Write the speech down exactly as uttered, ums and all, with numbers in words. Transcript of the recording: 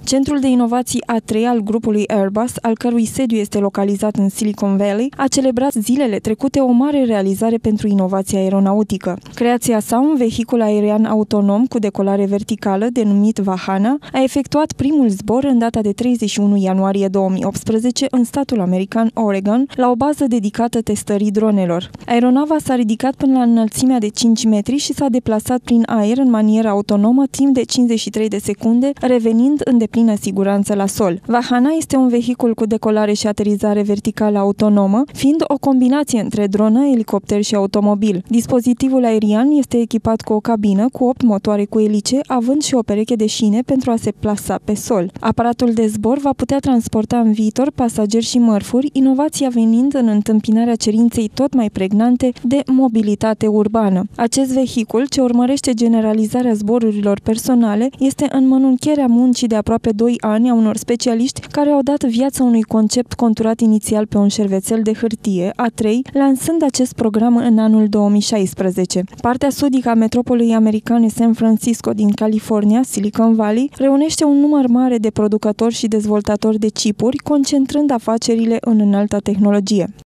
Centrul de inovații A trei al grupului Airbus, al cărui sediu este localizat în Silicon Valley, a celebrat zilele trecute o mare realizare pentru inovația aeronautică. Creația sa, un vehicul aerian autonom cu decolare verticală, denumit Vahana, a efectuat primul zbor în data de treizeci și unu ianuarie două mii optsprezece în statul american Oregon, la o bază dedicată testării dronelor. Aeronava s-a ridicat până la înălțimea de cinci metri și s-a deplasat prin aer în manieră autonomă timp de cincizeci și trei de secunde, revenind în deplină siguranță la sol. Vahana este un vehicul cu decolare și aterizare verticală autonomă, fiind o combinație între dronă, elicopter și automobil. Dispozitivul aerian este echipat cu o cabină cu opt motoare cu elice, având și o pereche de șine pentru a se plasa pe sol. Aparatul de zbor va putea transporta în viitor pasageri și mărfuri, inovația venind în întâmpinarea cerinței tot mai pregnante de mobilitate urbană. Acest vehicul, ce urmărește generalizarea zborurilor personale, este înmănunchierea muncii de aproape doi ani a unor specialiști care au dat viață unui concept conturat inițial pe un șervețel de hârtie, A trei, lansând acest program în anul două mii șaisprezece. Partea sudică a metropolei americane San Francisco din California, Silicon Valley, reunește un număr mare de producători și dezvoltatori de chipuri, concentrând afacerile în înalta tehnologie.